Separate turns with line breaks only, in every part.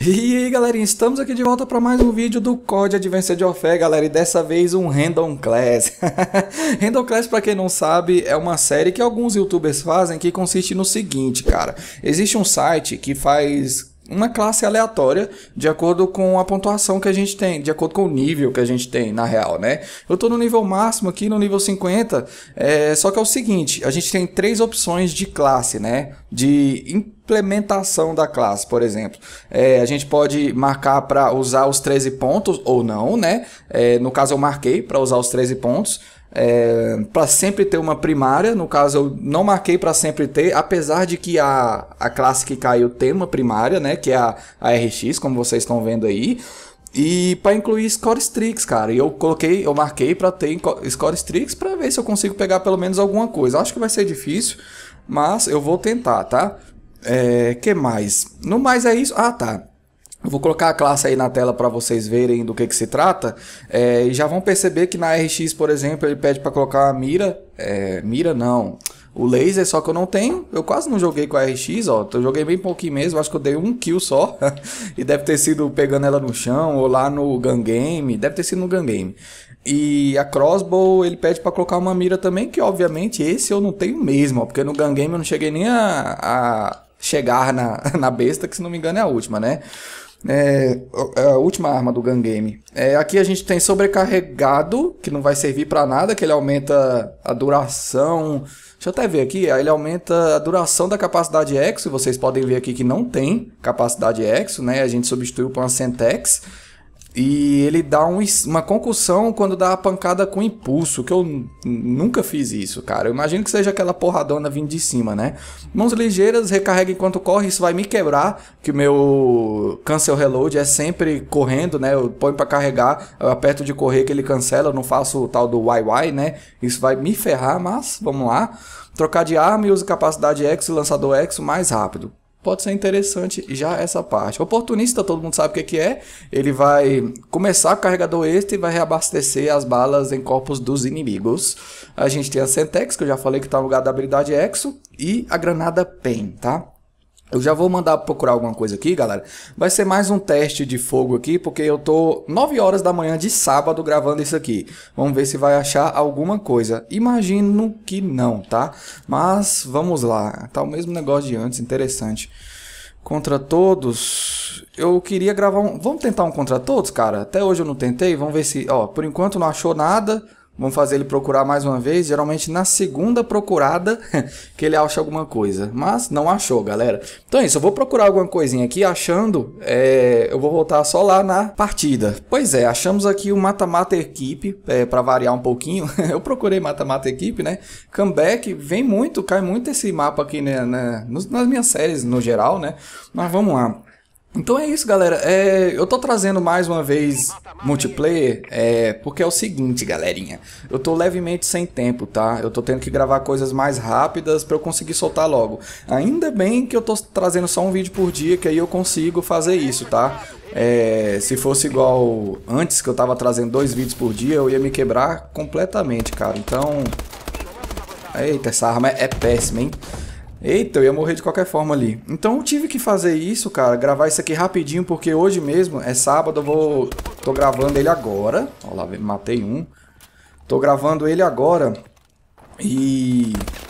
E aí galerinha, estamos aqui de volta para mais um vídeo do COD Advanced Warfare, galera, e dessa vez um Random Class. Random Class, para quem não sabe, é uma série que alguns youtubers fazem que consiste no seguinte, cara. Existe um site que faz uma classe aleatória de acordo com a pontuação que a gente tem, de acordo com o nível que a gente tem, na real, né? Eu tô no nível máximo aqui, no nível 50, só que é o seguinte, a gente tem três opções de classe, né? De implementação da classe, por exemplo. A gente pode marcar para usar os 13 pontos ou não, né? No caso eu marquei para usar os 13 pontos. Para sempre ter uma primária, no caso eu não marquei para sempre ter, apesar de que a classe que caiu tem uma primária, né, que é a RX, como vocês estão vendo aí, e para incluir score streaks, cara, e eu marquei para ter score streaks para ver se eu consigo pegar pelo menos alguma coisa. Acho que vai ser difícil, mas eu vou tentar, tá? Que mais? No mais é isso. Ah, tá. Eu vou colocar a classe aí na tela para vocês verem do que se trata. E já vão perceber que na RX, por exemplo, ele pede para colocar a mira. Mira não. O laser, só que eu não tenho. Eu quase não joguei com a RX, ó. Eu joguei bem pouquinho mesmo. Acho que eu dei um kill só. E deve ter sido pegando ela no chão ou lá no gun game. Deve ter sido no gun game. E a crossbow, ele pede para colocar uma mira também, que obviamente esse eu não tenho mesmo, ó, porque no gun game eu não cheguei nem a chegar na besta, que se não me engano é a última, né? A última arma do gun game. Aqui a gente tem sobrecarregado, que não vai servir para nada, que ele aumenta a duração. Deixa eu até ver aqui, ele aumenta a duração da capacidade EXO. Vocês podem ver aqui que não tem capacidade EXO, né? A gente substituiu por uma Semtex. E ele dá uma concussão quando dá a pancada com impulso, que eu nunca fiz isso, cara. Eu imagino que seja aquela porradona vindo de cima, né? Mãos ligeiras, recarrega enquanto corre, isso vai me quebrar, que o meu cancel reload é sempre correndo, né? Eu ponho pra carregar, eu aperto de correr que ele cancela, eu não faço o tal do YY, né? Isso vai me ferrar, mas vamos lá. Trocar de arma e usa capacidade EXO e lançador EXO mais rápido. Pode ser interessante já essa parte. Oportunista, todo mundo sabe o que é. Ele vai começar com o carregador extra e vai reabastecer as balas em corpos dos inimigos. A gente tem a Semtex, que eu já falei que está no lugar da habilidade EXO. E a granada PEN, tá? Eu já vou mandar procurar alguma coisa aqui, galera. Vai ser mais um teste de fogo aqui, porque eu tô 9 horas da manhã de sábado gravando isso aqui. Vamos ver se vai achar alguma coisa. Imagino que não, tá? Mas vamos lá. Tá o mesmo negócio de antes, interessante. Contra todos. Eu queria gravar um... Vamos tentar um contra todos, cara? Até hoje eu não tentei. Vamos ver se... Ó, por enquanto não achou nada. Vamos fazer ele procurar mais uma vez. Geralmente na segunda procurada que ele acha alguma coisa. Mas não achou, galera. Então é isso. Eu vou procurar alguma coisinha aqui. Achando, eu vou voltar só lá na partida. Pois é, achamos aqui o Mata-Mata Equipe. Para variar um pouquinho. Eu procurei Mata-Mata Equipe, né? Comeback. Vem muito, cai muito esse mapa aqui, né? Nas minhas séries no geral, né? Mas vamos lá. Então é isso, galera. Eu tô trazendo mais uma vez multiplayer, porque é o seguinte, galerinha. Eu tô levemente sem tempo, tá? Eu tô tendo que gravar coisas mais rápidas pra eu conseguir soltar logo. Ainda bem que eu tô trazendo só um vídeo por dia, que aí eu consigo fazer isso, tá? Se fosse igual antes, que eu tava trazendo 2 vídeos por dia, eu ia me quebrar completamente, cara. Então... Eita, essa arma é péssima, hein? Eita, eu ia morrer de qualquer forma ali. Então eu tive que fazer isso, cara, gravar isso aqui rapidinho, porque hoje mesmo é sábado, tô gravando ele agora. Olha lá, matei um. Tô gravando ele agora e...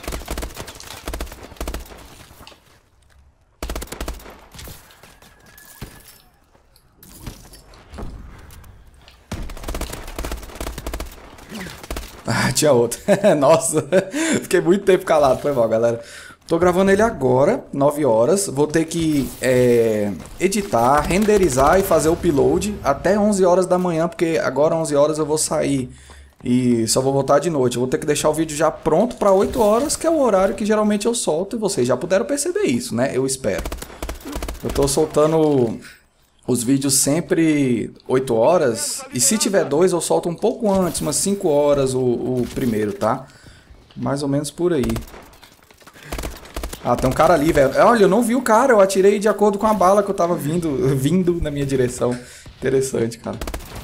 Ah, tinha outro. Nossa, fiquei muito tempo calado, foi mal, galera. Tô gravando ele agora, 9 horas. Vou ter que editar, renderizar e fazer o upload até 11 horas da manhã, porque agora 11 horas eu vou sair e só vou voltar de noite. Eu vou ter que deixar o vídeo já pronto para 8 horas, que é o horário que geralmente eu solto, e vocês já puderam perceber isso, né? Eu espero. Eu tô soltando os vídeos sempre 8 horas, e se tiver 2 eu solto um pouco antes, umas 5 horas o primeiro, tá? Mais ou menos por aí. Ah, tem um cara ali, velho. Olha, eu não vi o cara, eu atirei de acordo com a bala que eu tava vindo na minha direção. Interessante, cara.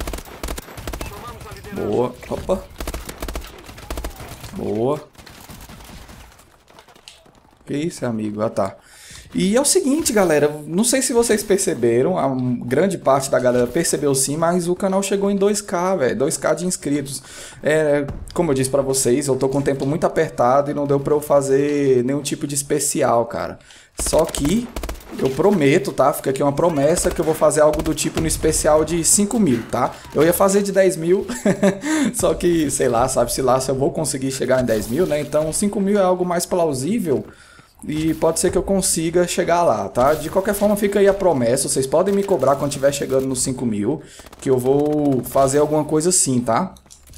Boa. Opa. Boa. Que isso, amigo? Ah, tá. E é o seguinte, galera, não sei se vocês perceberam, a grande parte da galera percebeu sim, mas o canal chegou em 2K, velho, 2K de inscritos. Como eu disse pra vocês, eu tô com o tempo muito apertado e não deu pra eu fazer nenhum tipo de especial, cara. Só que eu prometo, tá? Fica aqui uma promessa que eu vou fazer algo do tipo no especial de 5 mil, tá? Eu ia fazer de 10 mil, só que, sei lá, sabe-se lá se eu vou conseguir chegar em 10 mil, né? Então 5 mil é algo mais plausível. E pode ser que eu consiga chegar lá, tá? De qualquer forma, fica aí a promessa. Vocês podem me cobrar quando estiver chegando nos 5 mil, que eu vou fazer alguma coisa assim, tá?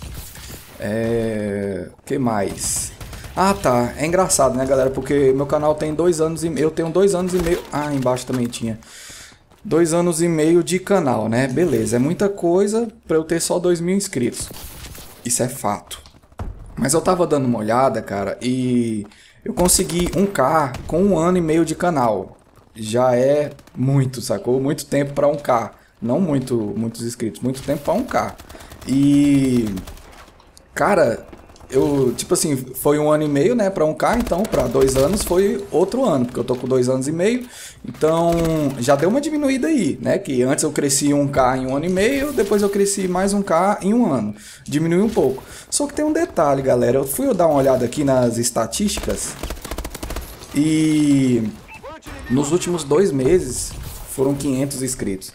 Que mais? Ah, tá. É engraçado, né, galera? Porque meu canal tem 2 anos e meio. Eu tenho 2 anos e meio. Ah, embaixo também tinha. 2 anos e meio de canal, né? Beleza. É muita coisa pra eu ter só 2 mil inscritos. Isso é fato. Mas eu tava dando uma olhada, cara, e eu consegui 1K com 1 ano e meio de canal. Já é muito, sacou? Muito tempo pra 1K. Não muitos inscritos, muito tempo pra 1K. E, cara, eu, tipo assim, foi 1 ano e meio, né, pra 1K, então pra 2 anos foi outro ano, porque eu tô com 2 anos e meio. Então, já deu uma diminuída aí, né, que antes eu cresci 1K em 1 ano e meio, depois eu cresci mais 1K em 1 ano. Diminuiu um pouco. Só que tem um detalhe, galera, eu fui dar uma olhada aqui nas estatísticas e nos últimos 2 meses foram 500 inscritos.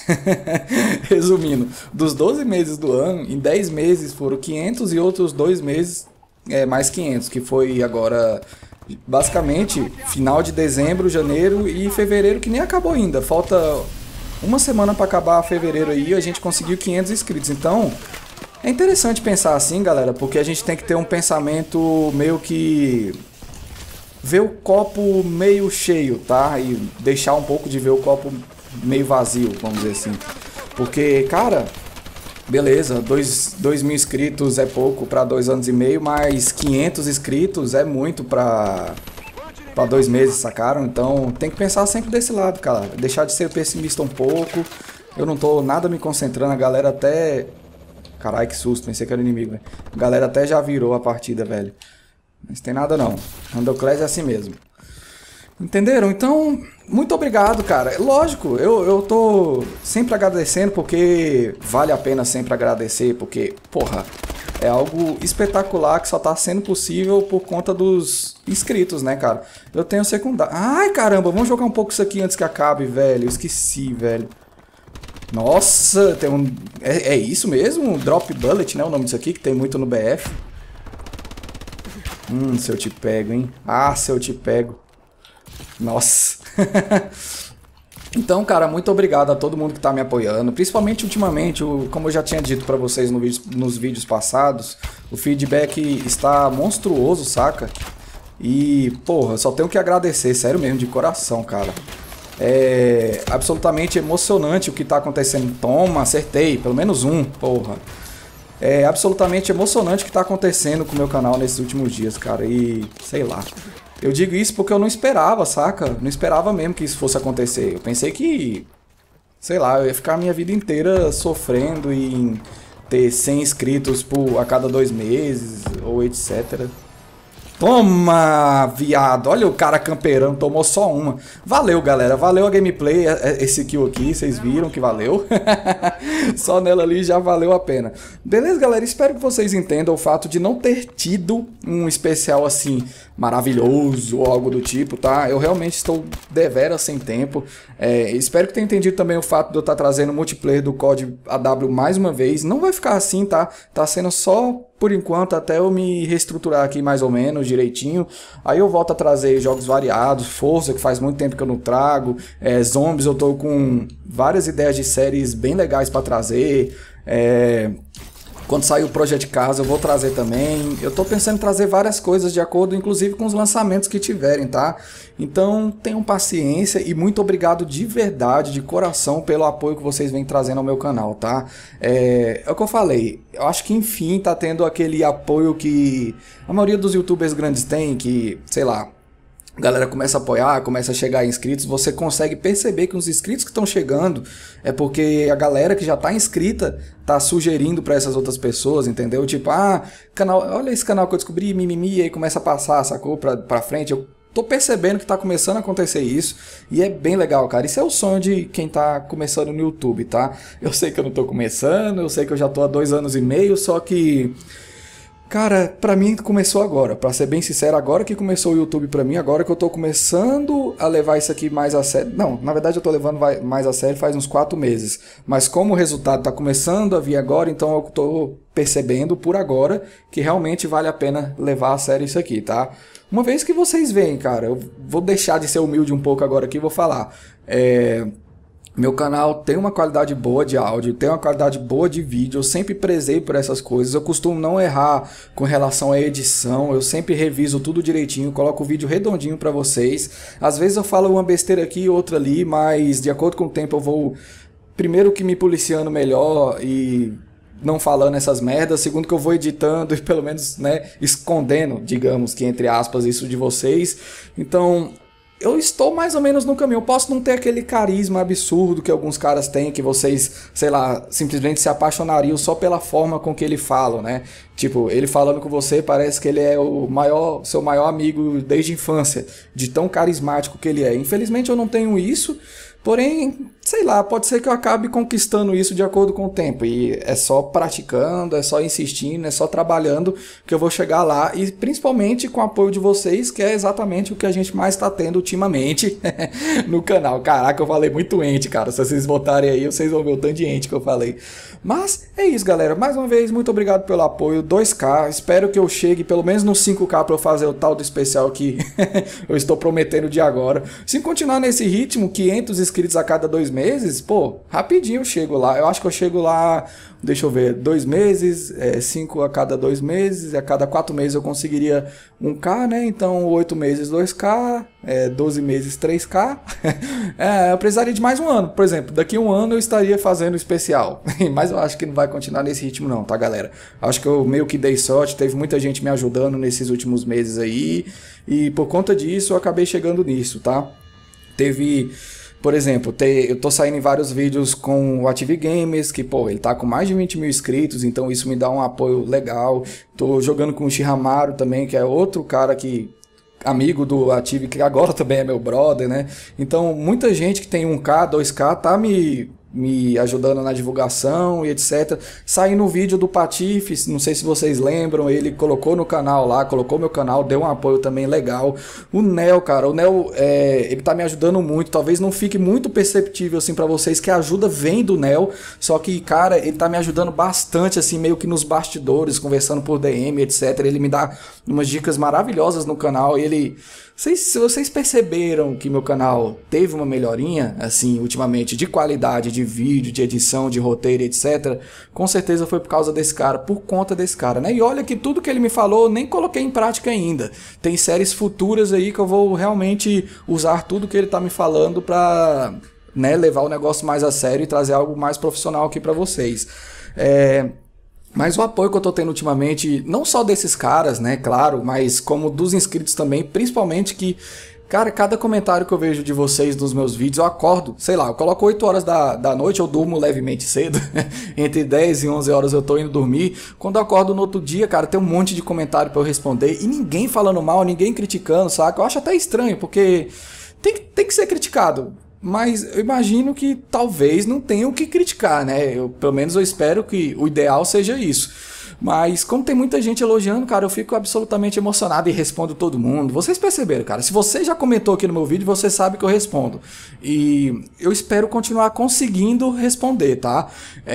Resumindo, dos 12 meses do ano, em 10 meses foram 500 e outros 2 meses mais 500, que foi agora basicamente final de dezembro, janeiro e fevereiro, que nem acabou ainda. Falta uma semana para acabar fevereiro aí, a gente conseguiu 500 inscritos. Então, é interessante pensar assim, galera, porque a gente tem que ter um pensamento meio que ver o copo meio cheio, tá? E deixar um pouco de ver o copo meio vazio, vamos dizer assim. Porque, cara, beleza, 2 mil inscritos é pouco para 2 anos e meio, mas 500 inscritos é muito para 2 meses, sacaram? Então tem que pensar sempre desse lado, cara. Deixar de ser pessimista um pouco. Eu não tô nada me concentrando, a galera até... Caralho, que susto, pensei que era inimigo, velho. A galera até já virou a partida, velho. Mas tem nada não. Randoclass é assim mesmo. Entenderam? Então, muito obrigado, cara. Lógico, eu tô sempre agradecendo porque vale a pena sempre agradecer, porque, porra, é algo espetacular que só tá sendo possível por conta dos inscritos, né, cara? Eu tenho secundário. Ai, caramba, vamos jogar um pouco isso aqui antes que acabe, velho. Eu esqueci, velho. Nossa, tem um... É isso mesmo? Drop Bullet, né? O nome disso aqui, que tem muito no BF. Se eu te pego, hein? Ah, se eu te pego. Nossa. Então, cara, muito obrigado a todo mundo que tá me apoiando. Principalmente ultimamente, como eu já tinha dito pra vocês nos vídeos passados, o feedback está monstruoso, saca? E, porra, só tenho que agradecer, sério mesmo, de coração, cara. É absolutamente emocionante o que tá acontecendo. Toma, acertei, pelo menos um, porra. É absolutamente emocionante o que tá acontecendo com o meu canal nesses últimos dias, cara. E, sei lá. Eu digo isso porque eu não esperava, saca? Não esperava mesmo que isso fosse acontecer. Eu pensei que, sei lá, eu ia ficar a minha vida inteira sofrendo em ter 100 inscritos a cada 2 meses, ou etc. Toma, viado. Olha o cara camperando, tomou só uma. Valeu, galera. Valeu a gameplay. Esse kill aqui, vocês viram que valeu. Só nela ali já valeu a pena. Beleza, galera? Espero que vocês entendam o fato de não ter tido um especial assim maravilhoso ou algo do tipo, tá? Eu realmente estou deveras sem tempo. Espero que tenham entendido também o fato de eu estar trazendo o multiplayer do COD AW mais uma vez. Não vai ficar assim, tá? Tá sendo só por enquanto até eu me reestruturar aqui mais ou menos direitinho. Aí eu volto a trazer jogos variados, Forza, que faz muito tempo que eu não trago, Zombies, eu tô com várias ideias de séries bem legais para trazer. Quando sair o Project Cars eu vou trazer também. Eu tô pensando em trazer várias coisas de acordo, inclusive com os lançamentos que tiverem, tá? Então tenham paciência e muito obrigado de verdade, de coração, pelo apoio que vocês vêm trazendo ao meu canal, tá? É o que eu falei, eu acho que enfim tá tendo aquele apoio que a maioria dos youtubers grandes tem, que, sei lá, a galera começa a apoiar, começa a chegar inscritos, você consegue perceber que os inscritos que estão chegando é porque a galera que já está inscrita tá sugerindo para essas outras pessoas, entendeu? Tipo, canal, olha esse canal que eu descobri, mimimi, e aí começa a passar, sacou? Pra frente. Eu tô percebendo que tá começando a acontecer isso e é bem legal, cara. Isso é o sonho de quem tá começando no YouTube, tá? Eu sei que eu não tô começando, eu sei que eu já tô há 2 anos e meio, só que... Cara, pra mim começou agora, pra ser bem sincero, agora que começou o YouTube pra mim, agora que eu tô começando a levar isso aqui mais a sério. Não, na verdade eu tô levando mais a sério faz uns 4 meses, mas como o resultado tá começando a vir agora, então eu tô percebendo por agora que realmente vale a pena levar a sério isso aqui, tá? Uma vez que vocês veem, cara, eu vou deixar de ser humilde um pouco agora aqui e vou falar. Meu canal tem uma qualidade boa de áudio, tem uma qualidade boa de vídeo, eu sempre prezei por essas coisas, eu costumo não errar com relação à edição, eu sempre reviso tudo direitinho, coloco o vídeo redondinho para vocês. Às vezes eu falo uma besteira aqui e outra ali, mas de acordo com o tempo eu vou, primeiro que me policiando melhor e não falando essas merdas, segundo que eu vou editando e pelo menos, né, escondendo, digamos que entre aspas, isso de vocês. Então... eu estou mais ou menos no caminho. Eu posso não ter aquele carisma absurdo que alguns caras têm, que vocês, sei lá, simplesmente se apaixonariam só pela forma com que ele fala, né? Tipo, ele falando com você parece que ele é o maior, seu maior amigo desde a infância, de tão carismático que ele é. Infelizmente eu não tenho isso, porém, sei lá, pode ser que eu acabe conquistando isso de acordo com o tempo. E é só praticando, é só insistindo, é só trabalhando que eu vou chegar lá. E principalmente com o apoio de vocês, que é exatamente o que a gente mais está tendo ultimamente no canal. Caraca, eu falei muito ente, cara. Se vocês votarem aí, vocês vão ver o tanto de ente que eu falei. Mas é isso, galera. Mais uma vez, muito obrigado pelo apoio. 2K. Espero que eu chegue pelo menos no 5K para eu fazer o tal do especial que eu estou prometendo de agora. Se continuar nesse ritmo, 500 inscritos a cada 2 meses, pô, rapidinho eu chego lá. Eu acho que eu chego lá, deixa eu ver, 2 meses, 5 a cada 2 meses, a cada 4 meses eu conseguiria 1K, né? Então 8 meses 2K, 12 meses 3K. Eu precisaria de mais um ano, por exemplo, daqui a um ano eu estaria fazendo especial. Mas eu acho que não vai continuar nesse ritmo não, tá, galera? Acho que eu meio que dei sorte, teve muita gente me ajudando nesses últimos meses aí, e por conta disso eu acabei chegando nisso, tá? Teve... Por exemplo, eu tô saindo em vários vídeos com o Ative Games, que, pô, ele tá com mais de 20 mil inscritos, então isso me dá um apoio legal. Tô jogando com o Shihamaru também, que é outro cara que... amigo do Ative, que agora também é meu brother, né? Então, muita gente que tem 1K, 2K, tá me ajudando na divulgação e etc. Saiu no vídeo do Patife, não sei se vocês lembram, ele colocou no canal lá, colocou meu canal, deu um apoio também legal. O Nel, cara, o Nel, ele tá me ajudando muito, talvez não fique muito perceptível assim pra vocês que a ajuda vem do Nel, só que, cara, ele tá me ajudando bastante, assim, meio que nos bastidores, conversando por DM, etc. Ele me dá umas dicas maravilhosas no canal, e ele... Se vocês perceberam que meu canal teve uma melhorinha, assim, ultimamente, de qualidade, de vídeo, de edição, de roteiro, etc., com certeza foi por causa desse cara, por conta desse cara, né? E olha que tudo que ele me falou, eu nem coloquei em prática ainda. Tem séries futuras aí que eu vou realmente usar tudo que ele tá me falando pra, né, levar o negócio mais a sério e trazer algo mais profissional aqui pra vocês. Mas o apoio que eu tô tendo ultimamente, não só desses caras, né, claro, mas como dos inscritos também, principalmente que, cara, cada comentário que eu vejo de vocês nos meus vídeos, eu acordo, sei lá, eu coloco 8 horas da noite, eu durmo levemente cedo, entre 10 e 11 horas eu tô indo dormir, quando eu acordo no outro dia, cara, tem um monte de comentário pra eu responder, e ninguém falando mal, ninguém criticando, saca? Eu acho até estranho, porque tem que ser criticado. Mas eu imagino que talvez não tenha o que criticar, né? Pelo menos eu espero que o ideal seja isso. Mas como tem muita gente elogiando, cara, eu fico absolutamente emocionado e respondo todo mundo. Vocês perceberam, cara? Se você já comentou aqui no meu vídeo, você sabe que eu respondo. E eu espero continuar conseguindo responder, tá?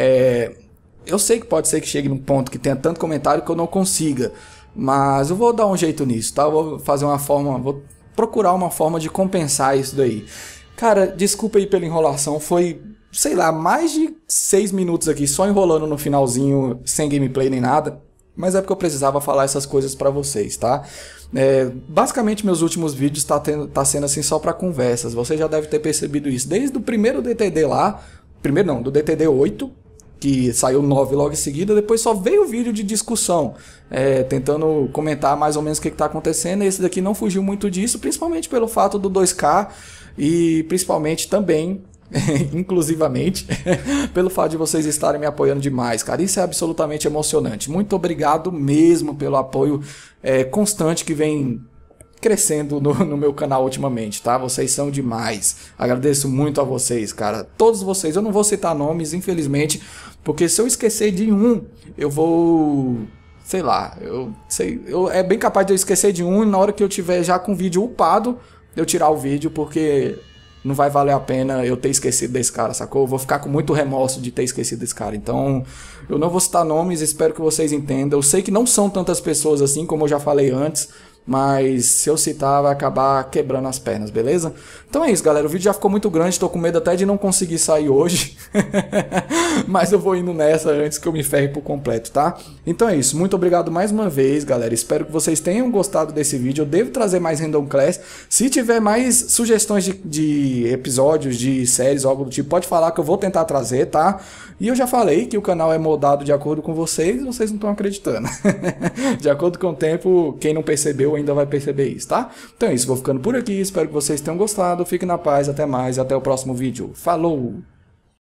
Eu sei que pode ser que chegue num ponto que tenha tanto comentário que eu não consiga. Mas eu vou dar um jeito nisso, tá? Eu vou fazer uma forma, vou procurar uma forma de compensar isso daí. Cara, desculpa aí pela enrolação, foi, sei lá, mais de 6 minutos aqui só enrolando no finalzinho, sem gameplay nem nada, mas é porque eu precisava falar essas coisas pra vocês, tá? Basicamente meus últimos vídeos tá sendo assim só pra conversas, você já deve ter percebido isso, desde o primeiro DTD lá, do DTD 8, que saiu 9 logo em seguida, depois só veio o vídeo de discussão, tentando comentar mais ou menos o que está acontecendo. Esse daqui não fugiu muito disso, principalmente pelo fato do 2K e principalmente também, inclusivamente, pelo fato de vocês estarem me apoiando demais, cara. Isso é absolutamente emocionante. Muito obrigado mesmo pelo apoio constante que vem crescendo no meu canal ultimamente, tá? Vocês são demais. Agradeço muito a vocês, cara. Todos vocês. Eu não vou citar nomes, infelizmente, porque se eu esquecer de um, eu vou... Sei lá, é bem capaz de eu esquecer de um e na hora que eu tiver já com o vídeo upado, eu tirar o vídeo, porque não vai valer a pena eu ter esquecido desse cara, sacou? Eu vou ficar com muito remorso de ter esquecido desse cara. Então, eu não vou citar nomes, espero que vocês entendam. Eu sei que não são tantas pessoas assim, como eu já falei antes, mas se eu citar vai acabar quebrando as pernas, beleza? Então é isso, galera, o vídeo já ficou muito grande, tô com medo até de não conseguir sair hoje. Mas eu vou indo nessa antes que eu me ferre por completo, tá? Então é isso, muito obrigado mais uma vez, galera. Espero que vocês tenham gostado desse vídeo. Eu devo trazer mais Random Class. Se tiver mais sugestões de episódios, de séries ou algo do tipo, pode falar que eu vou tentar trazer, tá? E eu já falei que o canal é moldado de acordo com vocês e vocês não estão acreditando. De acordo com o tempo, quem não percebeu ainda vai perceber isso, tá? Então é isso, vou ficando por aqui. Espero que vocês tenham gostado. Fiquem na paz, até mais e até o próximo vídeo. Falou!